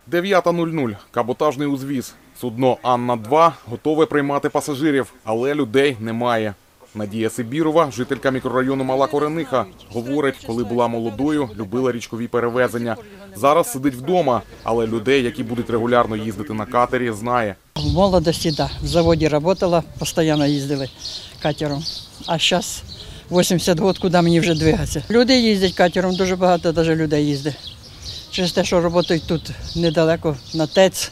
9:00. Каботажний узвіз. Судно «Анна-2» готове приймати пасажирів, але людей немає. Надія Сибірова, жителька мікрорайону Мала Корениха, говорить, коли була молодою, любила річкові перевезення. Зараз сидить вдома, але людей, які будуть регулярно їздити на катері, знає. В молодості, да, в заводі працювала, постійно їздили катером. А зараз 80 років, куди мені вже двигатися. Люди їздять катером, дуже багато навіть людей їздить. Через те, що працюють тут недалеко, на ТЕЦ,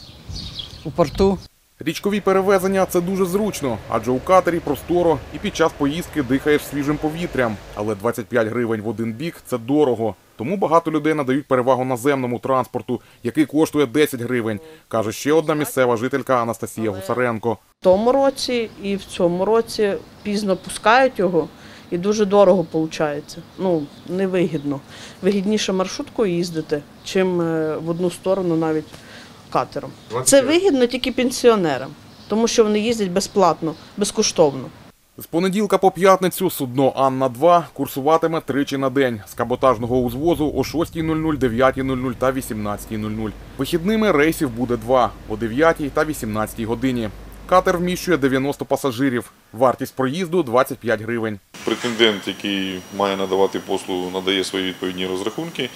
у порту. Річкові перевезення – це дуже зручно, адже у катері просторо і під час поїздки дихаєш свіжим повітрям. Але 25 гривень в один бік – це дорого. Тому багато людей надають перевагу наземному транспорту, який коштує 10 гривень, каже ще одна місцева жителька Анастасія Гусаренко. В тому році і в цьому році пізно пускають його і дуже дорого виходить. Невигідно. Вигідніше маршруткою їздити, чим в одну сторону навіть катером. Це вигідно тільки пенсіонерам, тому що вони їздять безплатно, безкоштовно. З понеділка по п'ятницю судно «Анна-2» курсуватиме тричі на день з каботажного узвозу о 6:00, 9:00 та 18:00. Вихідними рейсів буде 2 – о 9 та 18 годині. Катер вміщує 90 пасажирів. Вартість проїзду – 25 гривень. Претендент, який має надавати послугу, надає свої відповідні розрахунки.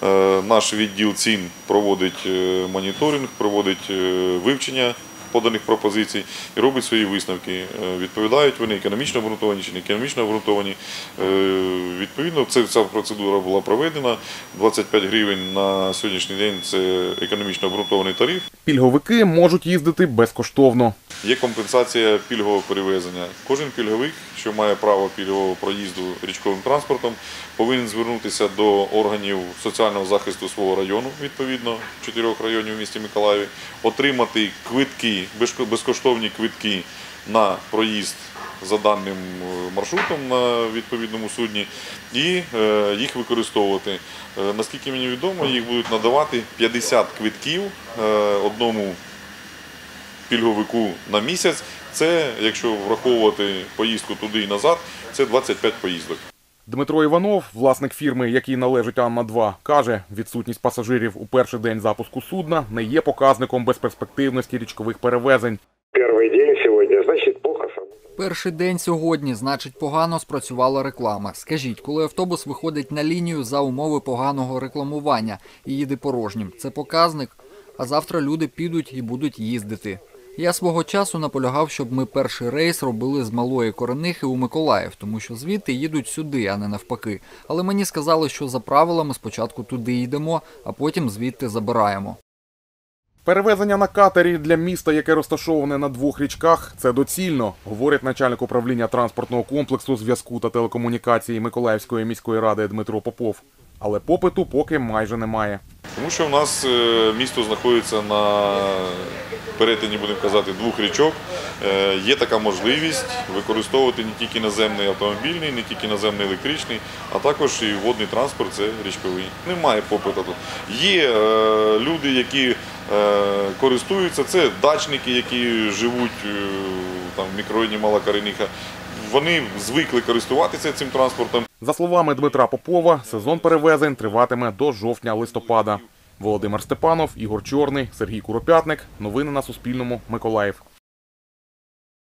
Наш відділ цін проводить моніторинг, проводить вивчення поданих пропозицій і робить свої висновки. Відповідають вони економічно обґрунтовані чи не економічно обґрунтовані. Відповідно, ця процедура була проведена. 25 гривень на сьогоднішній день – це економічно обґрунтований тариф. Пільговики можуть їздити безкоштовно. Є компенсація пільгового перевезення. Кожен пільговик, що має право пільгового проїзду річковим транспортом, повинен звернутися до органів соціального захисту свого району, відповідно, 4 районів в місті Миколаєві, отримати квитки, безкоштовні квитки на проїзд за даним маршрутом на відповідному судні і їх використовувати. Наскільки мені відомо, їх будуть надавати 50 квитків одному пільговику на місяць. Це, якщо враховувати поїздку туди і назад, це 25 поїздок. Дмитро Іванов, власник фірми, якій належить «Анна-2», каже, відсутність пасажирів у перший день запуску судна не є показником безперспективності річкових перевезень. Перший день сьогодні, значить, плохо. Перший день сьогодні, значить, погано спрацювала реклама. Скажіть, коли автобус виходить на лінію за умови поганого рекламування і їде порожнім, це показник? А завтра люди підуть і будуть їздити. Я свого часу наполягав, щоб ми перший рейс робили з Малої Коренихи у Миколаїв, тому що звідти їдуть сюди, а не навпаки. Але мені сказали, що за правилами спочатку туди йдемо, а потім звідти забираємо. Перевезення на катері для міста, яке розташоване на 2 річках, це доцільно, говорить начальник управління транспортного комплексу, зв'язку та телекомунікації Миколаївської міської ради Дмитро Попов. Але попиту поки майже немає. Тому що в нас місто знаходиться на перетині, будемо казати, 2 річок. Є така можливість використовувати не тільки наземний автомобільний, не тільки наземний електричний, а також і водний транспорт, це річковий. Немає попиту тут. Є люди, які користуються, це дачники, які живуть там, в мікрорайоні Мала Корениха. Вони звикли користуватися цим транспортом. За словами Дмитра Попова, сезон перевезень триватиме до жовтня-листопада. Володимир Степанов, Ігор Чорний, Сергій Куропятник. Новини на Суспільному. Миколаїв.